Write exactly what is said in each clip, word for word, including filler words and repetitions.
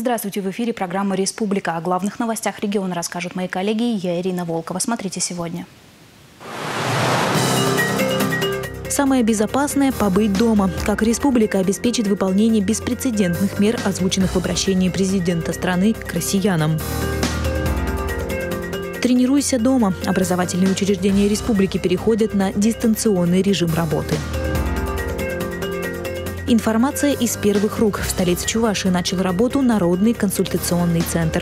Здравствуйте, в эфире программа «Республика». О главных новостях региона расскажут мои коллеги. Я Ирина Волкова. Смотрите сегодня. Самое безопасное – побыть дома. Как республика обеспечит выполнение беспрецедентных мер, озвученных в обращении президента страны к россиянам. Тренируйся дома. Образовательные учреждения республики переходят на дистанционный режим работы. Информация из первых рук. В столице Чувашии начал работу Народный консультационный центр.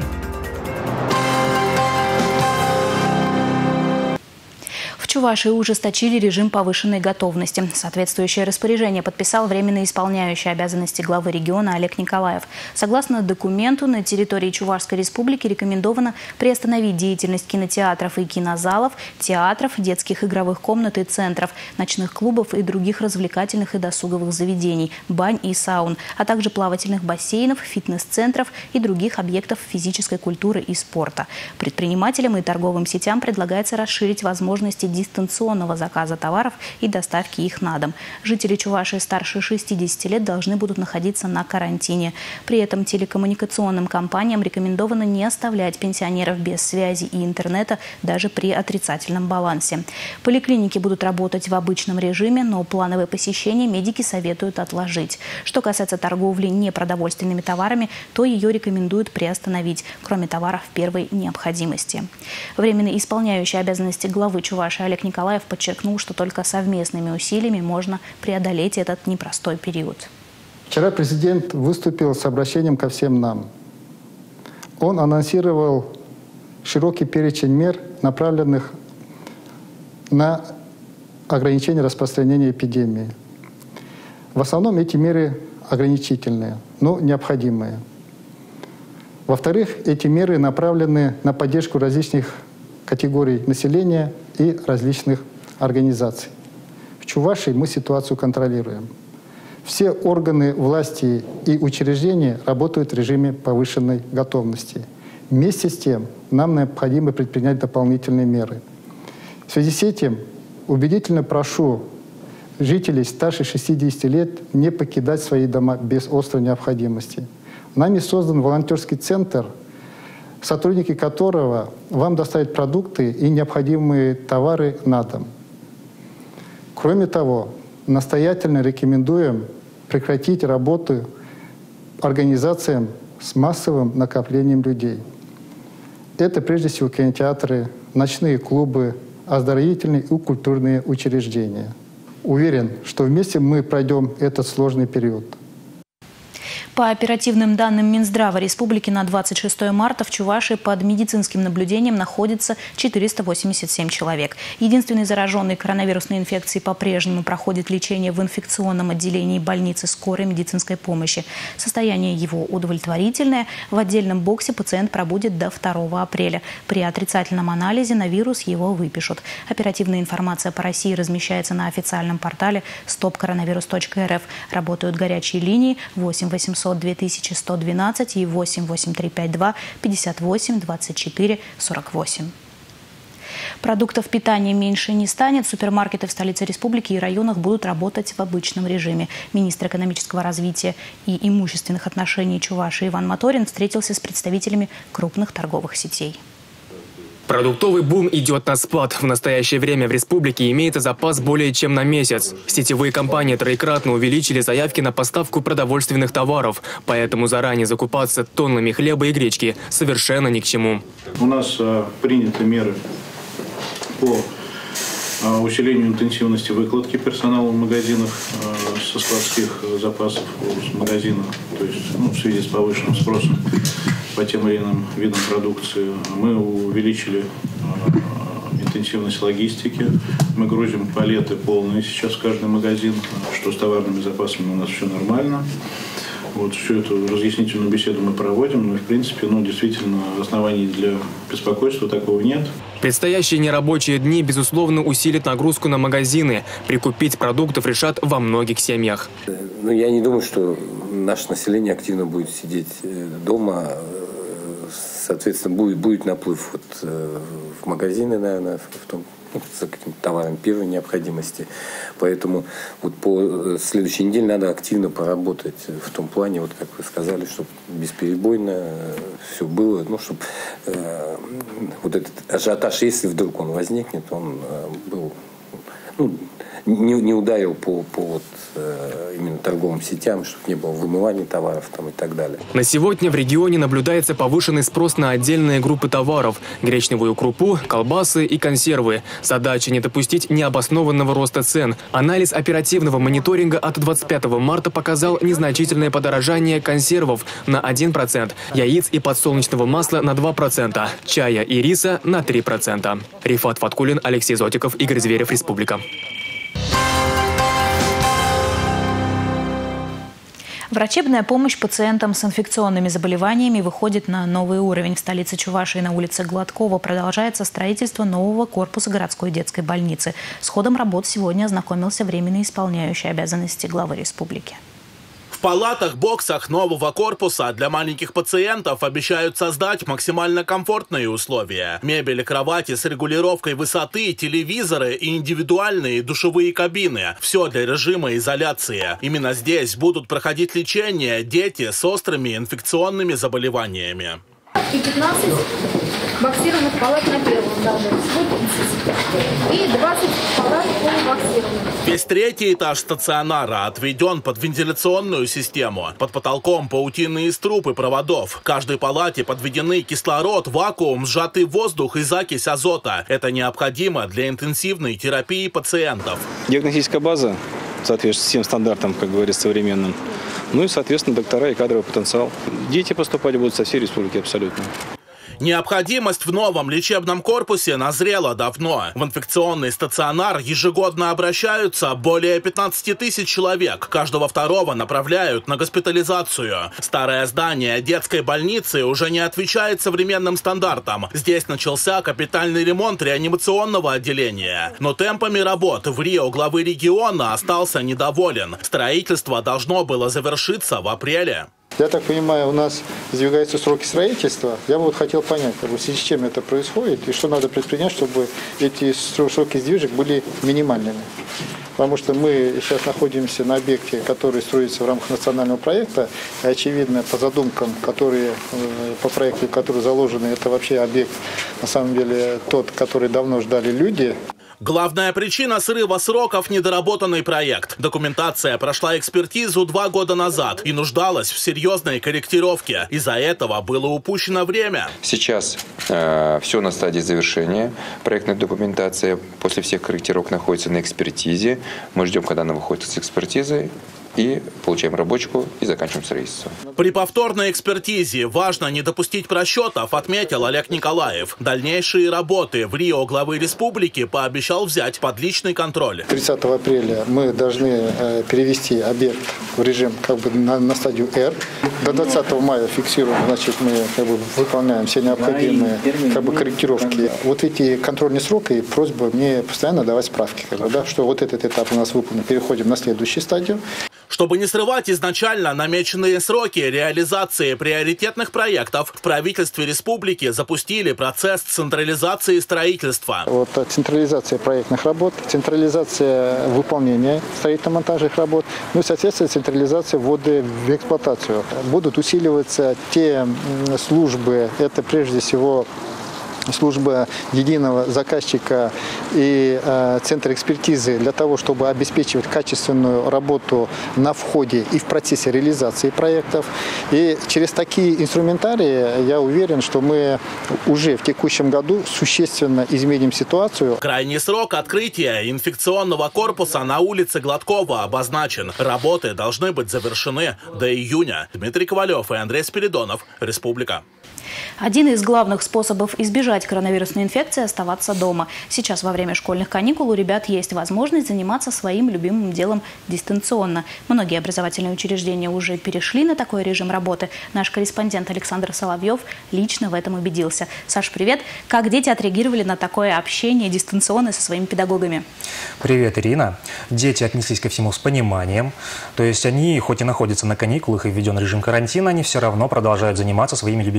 В Чувашии ужесточили режим повышенной готовности. Соответствующее распоряжение подписал временно исполняющий обязанности главы региона Олег Николаев. Согласно документу, на территории Чувашской республики рекомендовано приостановить деятельность кинотеатров и кинозалов, театров, детских игровых комнат и центров, ночных клубов и других развлекательных и досуговых заведений, бань и саун, а также плавательных бассейнов, фитнес-центров и других объектов физической культуры и спорта. Предпринимателям и торговым сетям предлагается расширить возможности дистанционного заказа товаров и доставки их на дом. Жители Чувашии старше шестидесяти лет должны будут находиться на карантине. При этом телекоммуникационным компаниям рекомендовано не оставлять пенсионеров без связи и интернета даже при отрицательном балансе. Поликлиники будут работать в обычном режиме, но плановое посещение медики советуют отложить. Что касается торговли непродовольственными товарами, то ее рекомендуют приостановить, кроме товаров первой необходимости. Временно исполняющий обязанности главы Чувашии Олег Николаев подчеркнул, что только совместными усилиями можно преодолеть этот непростой период. Вчера президент выступил с обращением ко всем нам. Он анонсировал широкий перечень мер, направленных на ограничение распространения эпидемии. В основном эти меры ограничительные, но необходимые. Во-вторых, эти меры направлены на поддержку различных категорий населения и различных организаций. В Чувашии мы ситуацию контролируем. Все органы власти и учреждения работают в режиме повышенной готовности. Вместе с тем нам необходимо предпринять дополнительные меры. В связи с этим убедительно прошу жителей старше шестидесяти лет не покидать свои дома без острой необходимости. Нами создан волонтерский центр, сотрудники которого вам доставят продукты и необходимые товары на дом. Кроме того, настоятельно рекомендуем прекратить работу организациям с массовым накоплением людей. Это прежде всего кинотеатры, ночные клубы, оздоровительные и культурные учреждения. Уверен, что вместе мы пройдем этот сложный период. По оперативным данным Минздрава республики на двадцать шестое марта в Чувашии под медицинским наблюдением находится четыреста восемьдесят семь человек. Единственный зараженный коронавирусной инфекцией по-прежнему проходит лечение в инфекционном отделении больницы скорой медицинской помощи. Состояние его удовлетворительное. В отдельном боксе пациент пробудет до второго апреля. При отрицательном анализе на вирус его выпишут. Оперативная информация по России размещается на официальном портале стоп коронавирус точка эр эф. Работают горячие линии восемь восемьсот две тысячи сто двенадцать и восемь восемь три пять два пятьдесят восемь двадцать четыре сорок восемь. Продуктов питания меньше не станет. Супермаркеты в столице республики и районах будут работать в обычном режиме. Министр экономического развития и имущественных отношений Чувашии Иван Моторин встретился с представителями крупных торговых сетей. Продуктовый бум идет на спад. В настоящее время в республике имеется запас более чем на месяц. Сетевые компании троекратно увеличили заявки на поставку продовольственных товаров, поэтому заранее закупаться тоннами хлеба и гречки совершенно ни к чему. У нас а, приняты меры по а, усилению интенсивности выкладки персонала в магазинах а, со складских запасов с магазинов, то есть ну, в связи с повышенным спросом по тем или иным видам продукции. Мы увеличили э, интенсивность логистики. Мы грузим палеты полные сейчас в каждый магазин, что с товарными запасами у нас все нормально. Вот всю эту разъяснительную беседу мы проводим, но в принципе, ну, действительно, оснований для беспокойства такого нет. Предстоящие нерабочие дни, безусловно, усилят нагрузку на магазины. Прикупить продуктов решат во многих семьях. Ну, я не думаю, что наше население активно будет сидеть дома. Соответственно, будет, будет наплыв вот, в магазины, наверное, в том ну, за каким-то товаром первой необходимости. Поэтому вот по следующей неделе надо активно поработать в том плане, вот как вы сказали, чтобы бесперебойно все было, ну, чтобы э, вот этот ажиотаж, если вдруг он возникнет, он э, был, ну, не, не ударил по, по вот, э, именно торговым сетям, чтобы не было вымывания товаров там, и так далее. На сегодня в регионе наблюдается повышенный спрос на отдельные группы товаров – гречневую крупу, колбасы и консервы. Задача не допустить необоснованного роста цен. Анализ оперативного мониторинга от двадцать пятого марта показал незначительное подорожание консервов на один процент, яиц и подсолнечного масла на два процента, чая и риса на три процента. Рифат Фаткулин, Алексей Зотиков, Игорь Зверев, Республика. Врачебная помощь пациентам с инфекционными заболеваниями выходит на новый уровень. В столице Чувашии на улице Гладкова продолжается строительство нового корпуса городской детской больницы. С ходом работ сегодня ознакомился временно исполняющий обязанности главы республики. В палатах-боксах нового корпуса для маленьких пациентов обещают создать максимально комфортные условия. Мебель и кровати с регулировкой высоты, телевизоры и индивидуальные душевые кабины. Все для режима изоляции. Именно здесь будут проходить лечение дети с острыми инфекционными заболеваниями. И пятнадцать боксированных палат на первом этаже. И двадцать палат полубоксированных. Весь третий этаж стационара отведен под вентиляционную систему. Под потолком паутинные струпы проводов. В каждой палате подведены кислород, вакуум, сжатый воздух и закись азота. Это необходимо для интенсивной терапии пациентов. Диагностическая база соответствует всем стандартам, как говорится, современным. Ну и, соответственно, доктора и кадровый потенциал. Дети поступать будут со всей республики абсолютно. Необходимость в новом лечебном корпусе назрела давно. В инфекционный стационар ежегодно обращаются более пятнадцати тысяч человек. Каждого второго направляют на госпитализацию. Старое здание детской больницы уже не отвечает современным стандартам. Здесь начался капитальный ремонт реанимационного отделения. Но темпами работ в РИО главы региона остался недоволен. Строительство должно было завершиться в апреле. Я так понимаю, у нас сдвигаются сроки строительства. Я бы вот хотел понять, как бы, в связи с чем это происходит и что надо предпринять, чтобы эти сроки сдвижек были минимальными. Потому что мы сейчас находимся на объекте, который строится в рамках национального проекта. И, очевидно, по задумкам, которые, по проекту, который заложены, это вообще объект, на самом деле, тот, который давно ждали люди. Главная причина срыва сроков – недоработанный проект. Документация прошла экспертизу два года назад и нуждалась в серьезной корректировке. Из-за этого было упущено время. Сейчас э, все на стадии завершения. Проектная документация после всех корректировок находится на экспертизе. Мы ждем, когда она выходит с экспертизы. И получаем рабочку и заканчиваем строительство. При повторной экспертизе важно не допустить просчетов, отметил Олег Николаев. Дальнейшие работы в РИО главы республики пообещал взять под личный контроль. тридцатого апреля мы должны э, перевести объект в режим как бы на, на стадию R. До двадцатого мая фиксируем, значит, мы как бы выполняем все необходимые как бы корректировки. Вот эти контрольные сроки, просьба мне постоянно давать справки, как бы, да, что вот этот этап у нас выполнен, переходим на следующую стадию. Чтобы не срывать изначально намеченные сроки реализации приоритетных проектов, в правительстве республики запустили процесс централизации строительства. Вот централизация проектных работ, централизация выполнения строительно-монтажных работ, ну и, соответственно, централизация ввода в эксплуатацию. Будут усиливаться те службы, это прежде всего служба единого заказчика и э, центр экспертизы для того, чтобы обеспечивать качественную работу на входе и в процессе реализации проектов. И через такие инструментарии я уверен, что мы уже в текущем году существенно изменим ситуацию. Крайний срок открытия инфекционного корпуса на улице Гладкова обозначен. Работы должны быть завершены до июня. Дмитрий Ковалев и Андрей Спиридонов. Республика. Один из главных способов избежать коронавирусной инфекции – оставаться дома. Сейчас во время школьных каникул у ребят есть возможность заниматься своим любимым делом дистанционно. Многие образовательные учреждения уже перешли на такой режим работы. Наш корреспондент Александр Соловьев лично в этом убедился. Саш, привет! Как дети отреагировали на такое общение дистанционно со своими педагогами? Привет, Ирина! Дети отнеслись ко всему с пониманием. То есть они, хоть и находятся на каникулах и введен режим карантина, они все равно продолжают заниматься своими любимыми делами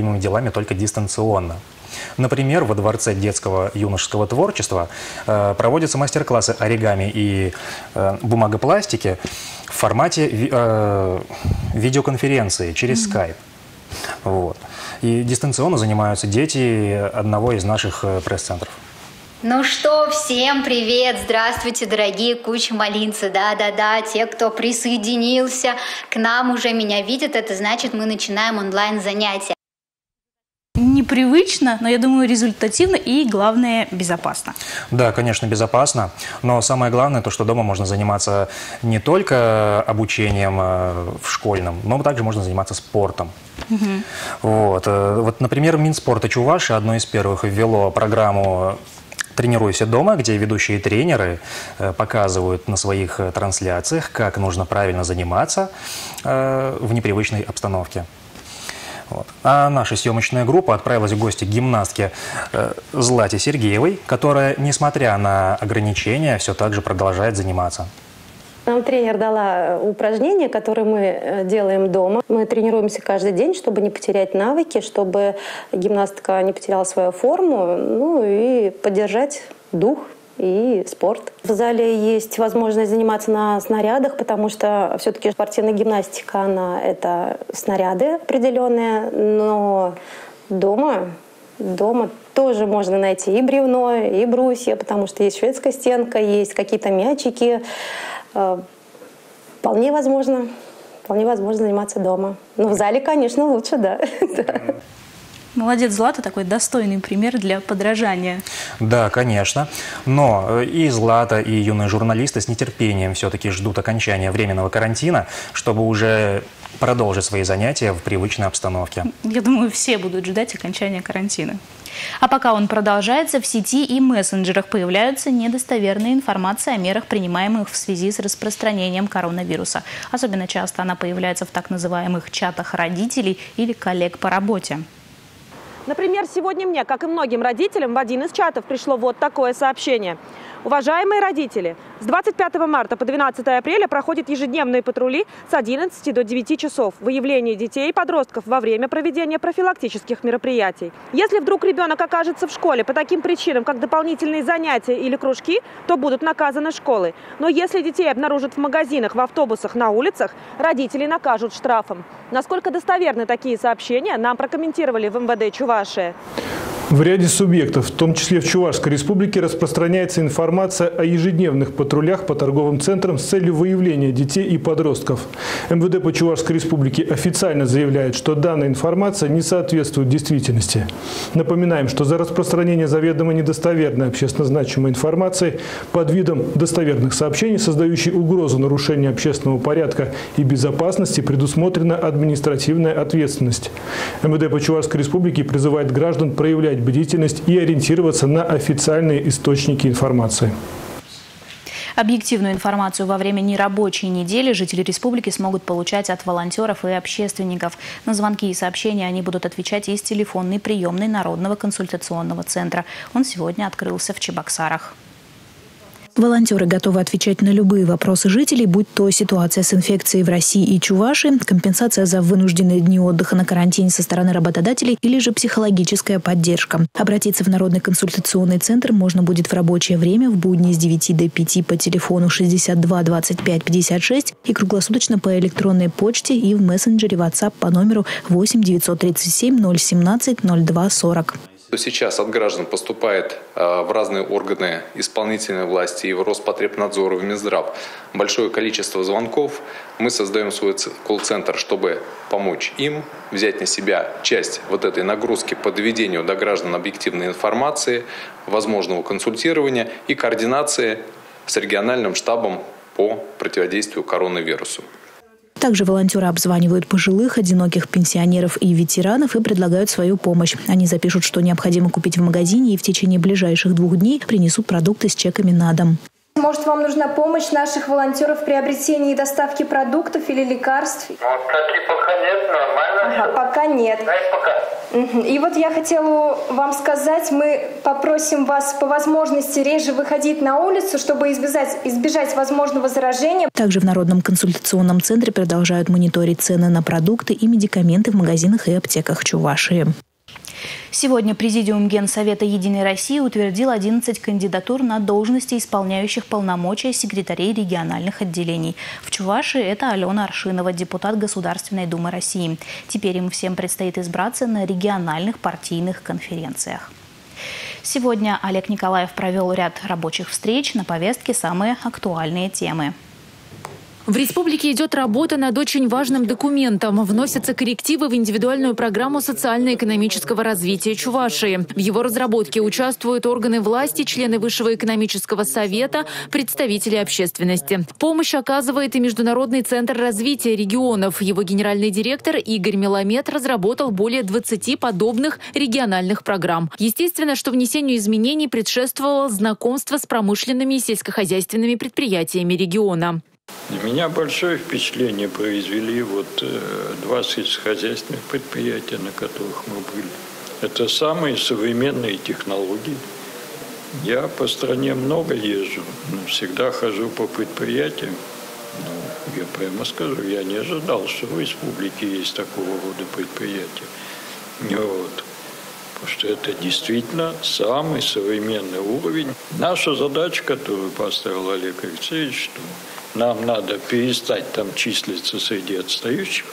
вами только дистанционно. Например, во Дворце детского юношеского творчества э, проводятся мастер-классы оригами и э, бумагопластики в формате ви э, видеоконференции через mm-hmm. Skype. Вот. И дистанционно занимаются дети одного из наших э, пресс-центров. Ну что, всем привет! Здравствуйте, дорогие куча-малинцы! Да-да-да, те, кто присоединился к нам, уже меня видят. Это значит, мы начинаем онлайн-занятия. Непривычно, но, я думаю, результативно и, главное, безопасно. Да, конечно, безопасно. Но самое главное, то, что дома можно заниматься не только обучением в школьном, но также можно заниматься спортом. Угу. Вот. Вот, например, Минспорта Чувашии одно из первых ввело программу «Тренируйся дома», где ведущие тренеры показывают на своих трансляциях, как нужно правильно заниматься в непривычной обстановке. Вот. А наша съемочная группа отправилась в гости к гимнастке э, Злате Сергеевой, которая, несмотря на ограничения, все так же продолжает заниматься. Нам тренер дала упражнения, которые мы делаем дома. Мы тренируемся каждый день, чтобы не потерять навыки, чтобы гимнастка не потеряла свою форму, ну и поддержать дух и спорт. В зале есть возможность заниматься на снарядах, потому что все-таки спортивная гимнастика, она это снаряды определенные, но дома, дома тоже можно найти и бревно, и брусья, потому что есть шведская стенка, есть какие-то мячики. Вполне возможно, вполне возможно заниматься дома. Но в зале, конечно, лучше, да. Молодец, Злата, такой достойный пример для подражания. Да, конечно. Но и Злата, и юные журналисты с нетерпением все-таки ждут окончания временного карантина, чтобы уже продолжить свои занятия в привычной обстановке. Я думаю, все будут ждать окончания карантина. А пока он продолжается, в сети и мессенджерах появляются недостоверные информации о мерах, принимаемых в связи с распространением коронавируса. Особенно часто она появляется в так называемых чатах родителей или коллег по работе. Например, сегодня мне, как и многим родителям, в один из чатов пришло вот такое сообщение. Уважаемые родители, с двадцать пятого марта по двенадцатое апреля проходят ежедневные патрули с одиннадцати до девяти часов. Выявление детей и подростков во время проведения профилактических мероприятий. Если вдруг ребенок окажется в школе по таким причинам, как дополнительные занятия или кружки, то будут наказаны школы. Но если детей обнаружат в магазинах, в автобусах, на улицах, родители накажут штрафом. Насколько достоверны такие сообщения, нам прокомментировали в эм вэ дэ Чувашии. В ряде субъектов, в том числе в Чувашской республике, распространяется информация о ежедневных патрулях по торговым центрам с целью выявления детей и подростков. эм вэ дэ по Чувашской республике официально заявляет, что данная информация не соответствует действительности. Напоминаем, что за распространение заведомо недостоверной общественно значимой информации под видом достоверных сообщений, создающей угрозу нарушения общественного порядка и безопасности, предусмотрена административная ответственность. эм вэ дэ по Чувашской республике призывает граждан проявлять бдительность и ориентироваться на официальные источники информации. Объективную информацию во время нерабочей недели жители республики смогут получать от волонтеров и общественников. На звонки и сообщения они будут отвечать из телефонной приемной Народного консультационного центра. Он сегодня открылся в Чебоксарах. Волонтеры готовы отвечать на любые вопросы жителей, будь то ситуация с инфекцией в России и Чувашии, компенсация за вынужденные дни отдыха на карантине со стороны работодателей или же психологическая поддержка. Обратиться в Народный консультационный центр можно будет в рабочее время в будни с девяти до пяти по телефону шестьдесят два двадцать пять пятьдесят шесть и круглосуточно по электронной почте и в мессенджере WhatsApp по номеру восемь девятьсот тридцать семь ноль семнадцать ноль два сорок. Сейчас от граждан поступает в разные органы исполнительной власти и в Роспотребнадзор, и в Минздрав большое количество звонков. Мы создаем свой колл-центр, чтобы помочь им взять на себя часть вот этой нагрузки по доведению до граждан объективной информации, возможного консультирования и координации с региональным штабом по противодействию коронавирусу. Также волонтеры обзванивают пожилых, одиноких пенсионеров и ветеранов и предлагают свою помощь. Они запишут, что необходимо купить в магазине, и в течение ближайших двух дней принесут продукты с чеками на дом. Может, вам нужна помощь наших волонтеров в приобретении и доставке продуктов или лекарств? Ну, кстати, пока нет, нормально. Ага, пока нет. Да, и пока. Угу. И вот я хотела вам сказать, мы попросим вас по возможности реже выходить на улицу, чтобы избежать, избежать возможного заражения. Также в Народном консультационном центре продолжают мониторить цены на продукты и медикаменты в магазинах и аптеках Чувашии. Сегодня Президиум Генсовета «Единой России» утвердил одиннадцать кандидатур на должности исполняющих полномочия секретарей региональных отделений. В Чувашии это Алена Аршинова, депутат Государственной Думы России. Теперь им всем предстоит избраться на региональных партийных конференциях. Сегодня Олег Николаев провел ряд рабочих встреч, на повестке самые актуальные темы. В республике идет работа над очень важным документом. Вносятся коррективы в индивидуальную программу социально-экономического развития Чувашии. В его разработке участвуют органы власти, члены Высшего экономического совета, представители общественности. Помощь оказывает и Международный центр развития регионов. Его генеральный директор Игорь Меламед разработал более двадцати подобных региональных программ. Естественно, что внесению изменений предшествовало знакомство с промышленными и сельскохозяйственными предприятиями региона. На меня большое впечатление произвели вот два сельскохозяйственных предприятия, на которых мы были. Это самые современные технологии. Я по стране много езжу, но всегда хожу по предприятиям. Ну, я прямо скажу, я не ожидал, что в республике есть такого рода предприятия. Вот. Потому что это действительно самый современный уровень. Наша задача, которую поставил Олег Алексеевич, что нам надо перестать там числиться среди отстающих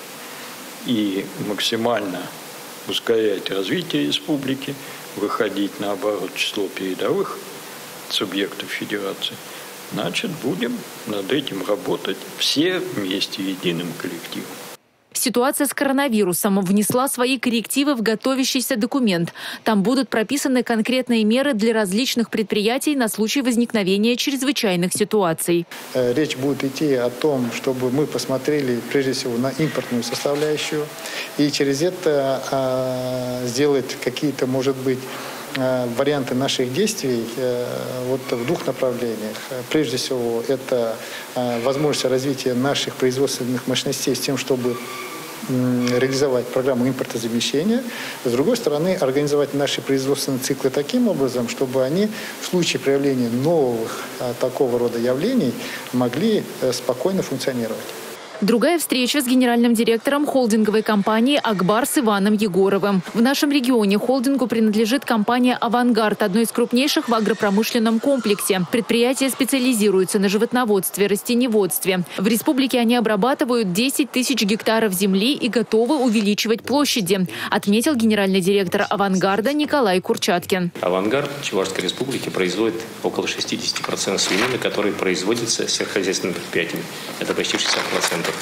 и максимально ускорять развитие республики, выходить, наоборот, в число передовых субъектов федерации. Значит, будем над этим работать все вместе, единым коллективом. Ситуация с коронавирусом внесла свои коррективы в готовящийся документ. Там будут прописаны конкретные меры для различных предприятий на случай возникновения чрезвычайных ситуаций. Речь будет идти о том, чтобы мы посмотрели прежде всего на импортную составляющую и через это а, сделать какие-то, может быть, варианты наших действий вот в двух направлениях. Прежде всего, это возможность развития наших производственных мощностей с тем, чтобы реализовать программу импортозамещения. С другой стороны, организовать наши производственные циклы таким образом, чтобы они в случае проявления новых такого рода явлений могли спокойно функционировать. Другая встреча с генеральным директором холдинговой компании «Акбар» с Иваном Егоровым. В нашем регионе холдингу принадлежит компания «Авангард», одной из крупнейших в агропромышленном комплексе. Предприятие специализируется на животноводстве, растениеводстве. В республике они обрабатывают десять тысяч гектаров земли и готовы увеличивать площади, отметил генеральный директор «Авангарда» Николай Курчаткин. «Авангард» Чувашской республики производит около шестидесяти процентов свинины, которые производятся сельскохозяйственными предприятиями. Это почти шестьдесят процентов.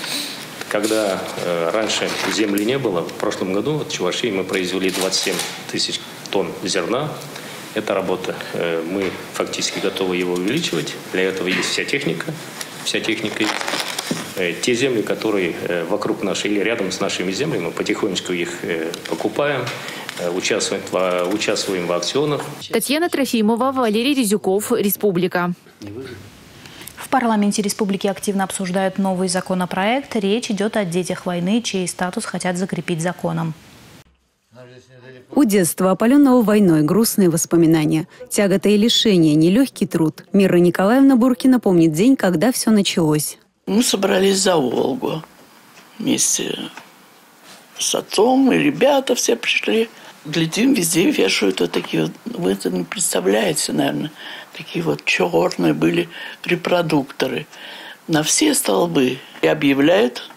Когда э, раньше земли не было, в прошлом году в Чувашии мы произвели двадцать семь тысяч тонн зерна. Это работа. Э, мы фактически готовы его увеличивать. Для этого есть вся техника. Вся техника есть. Э, те земли, которые э, вокруг нашей или рядом с нашими землями, мы потихонечку их э, покупаем. Участвуем в, участвуем в аукционах. Татьяна Трофимова, Валерий Резюков, Республика. В парламенте республики активно обсуждают новый законопроект. Речь идет о детях войны, чей статус хотят закрепить законом. У детства, опаленного войной, грустные воспоминания. Тягота и лишения, нелегкий труд. Мира Николаевна Буркина помнит день, когда все началось. Мы собрались за Волгу. Вместе с отцом, и ребята все пришли. Глядим, везде вешают вот такие вот, вы это не представляете, наверное, такие вот черные были репродукторы. На все столбы. И объявляют,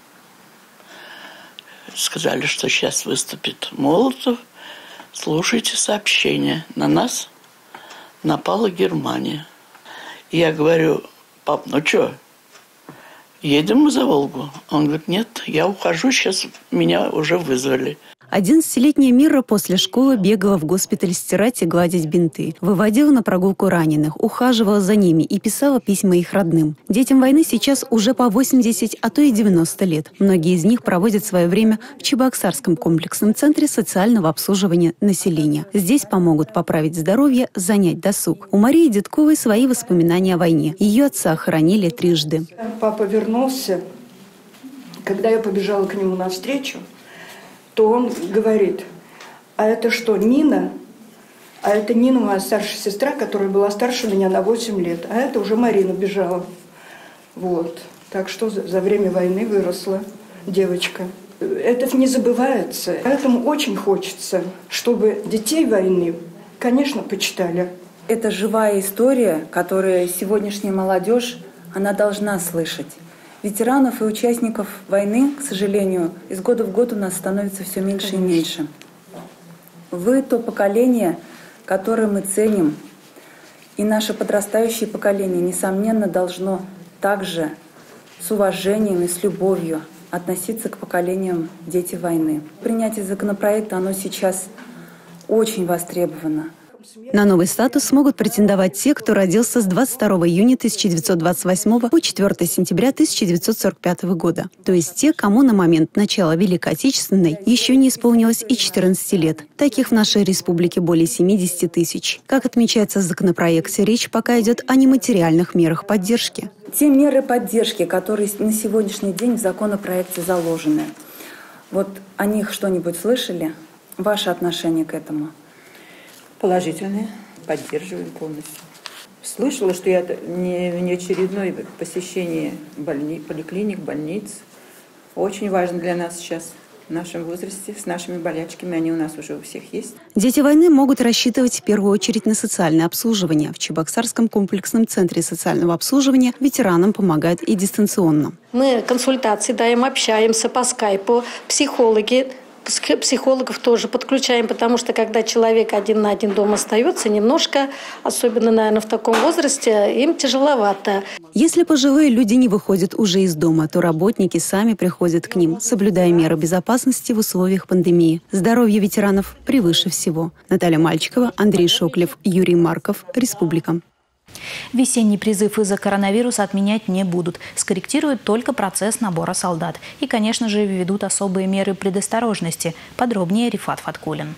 сказали, что сейчас выступит Молотов. Слушайте сообщение. На нас напала Германия. И я говорю: пап, ну что, едем мы за Волгу? Он говорит: нет, я ухожу, сейчас меня уже вызвали. Одиннадцатилетняя Мира после школы бегала в госпиталь стирать и гладить бинты. Выводила на прогулку раненых, ухаживала за ними и писала письма их родным. Детям войны сейчас уже по восемьдесят, а то и девяносто лет. Многие из них проводят свое время в Чебоксарском комплексном центре социального обслуживания населения. Здесь помогут поправить здоровье, занять досуг. У Марии Дедковой свои воспоминания о войне. Ее отца хоронили трижды. Папа вернулся. Когда я побежала к нему навстречу, то он говорит: а это что, Нина? А это Нина, моя старшая сестра, которая была старше меня на восемь лет. А это уже Марина бежала. Вот. Так что за, за время войны выросла девочка. Это не забывается. Поэтому очень хочется, чтобы детей войны, конечно, почитали. Это живая история, которую сегодняшняя молодежь, она должна слышать. Ветеранов и участников войны, к сожалению, из года в год у нас становится все меньше и меньше. Вы то поколение, которое мы ценим, и наше подрастающее поколение, несомненно, должно также с уважением и с любовью относиться к поколениям «Дети войны». Принятие законопроекта, оно сейчас очень востребовано. На новый статус смогут претендовать те, кто родился с двадцать второго июня тысяча девятьсот двадцать восьмого по четвёртое сентября тысяча девятьсот сорок пятого года. То есть те, кому на момент начала Великой Отечественной еще не исполнилось и четырнадцати лет. Таких в нашей республике более семидесяти тысяч. Как отмечается в законопроекте, речь пока идет о нематериальных мерах поддержки. Те меры поддержки, которые на сегодняшний день в законопроекте заложены, вот о них что-нибудь слышали? Ваше отношение к этому? Положительные. Поддерживаем полностью. Слышала, что это не внеочередное посещение больни... поликлиник, больниц. Очень важно для нас сейчас, в нашем возрасте, с нашими болячками. Они у нас уже у всех есть. Дети войны могут рассчитывать в первую очередь на социальное обслуживание. В Чебоксарском комплексном центре социального обслуживания ветеранам помогают и дистанционно. Мы консультации даем, общаемся по скайпу, психологи. Психологов тоже подключаем, потому что когда человек один на один дома остается, немножко, особенно, наверное, в таком возрасте, им тяжеловато. Если пожилые люди не выходят уже из дома, то работники сами приходят к ним, соблюдая меры безопасности в условиях пандемии. Здоровье ветеранов превыше всего. Наталья Мальчикова, Андрей Шоклев, Юрий Марков. Республика. Весенний призыв из-за коронавируса отменять не будут. Скорректируют только процесс набора солдат. И, конечно же, введут особые меры предосторожности. Подробнее Рифат Фаткулин.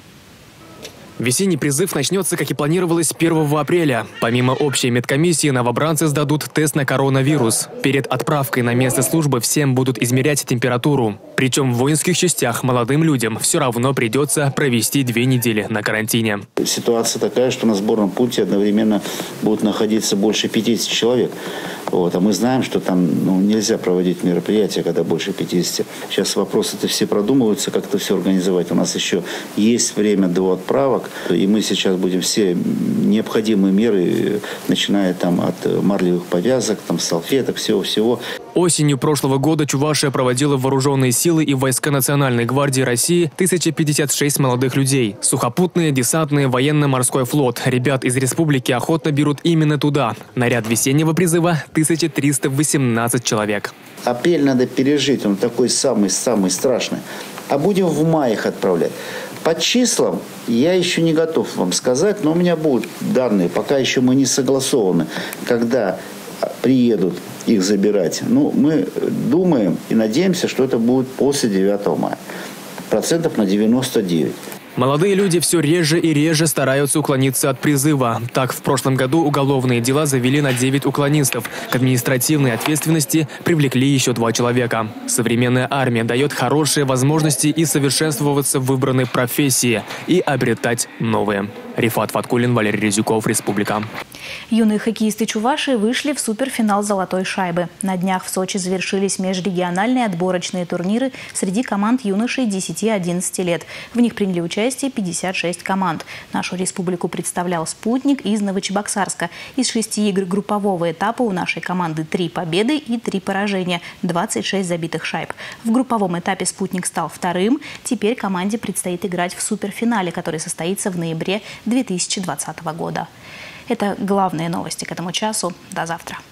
Весенний призыв начнется, как и планировалось, первого апреля. Помимо общей медкомиссии, новобранцы сдадут тест на коронавирус. Перед отправкой на место службы всем будут измерять температуру. Причем в воинских частях молодым людям все равно придется провести две недели на карантине. Ситуация такая, что на сборном пункте одновременно будут находиться больше пятидесяти человек. Вот. А мы знаем, что там ну, нельзя проводить мероприятия, когда больше пятидесяти. Сейчас вопросы-то все продумываются, как это все организовать. У нас еще есть время до отправок. И мы сейчас будем все необходимые меры, начиная там от марлевых повязок, там, салфеток, всего-всего. Осенью прошлого года Чувашия проводила в вооруженные силы и войска Национальной гвардии России тысяча пятьдесят шесть молодых людей. Сухопутные, десантные, военно-морской флот. Ребят из республики охотно берут именно туда. Наряд весеннего призыва – тысяча триста восемнадцать человек. Апрель надо пережить, он такой самый-самый страшный. А будем в мае их отправлять. По числам я еще не готов вам сказать, но у меня будут данные, пока еще мы не согласованы, когда приедут их забирать. Ну, мы думаем и надеемся, что это будет после девятого мая. Процентов на девяносто девять. Молодые люди все реже и реже стараются уклониться от призыва. Так, в прошлом году уголовные дела завели на девять уклонистов. К административной ответственности привлекли еще два человека. Современная армия дает хорошие возможности и совершенствоваться в выбранной профессии, и обретать новые. Рифат Фаткулин, Валерий Резюков, Республика. Юные хоккеисты Чувашии вышли в суперфинал «Золотой шайбы». На днях в Сочи завершились межрегиональные отборочные турниры среди команд юношей десяти-одиннадцати лет. В них приняли участие пятьдесят шесть команд. Нашу республику представлял «Спутник» из Новочебоксарска. Из шести игр группового этапа у нашей команды три победы и три поражения, двадцать шесть забитых шайб. В групповом этапе «Спутник» стал вторым. Теперь команде предстоит играть в суперфинале, который состоится в ноябре две тысячи двадцатого года. Это главные новости к этому часу. До завтра.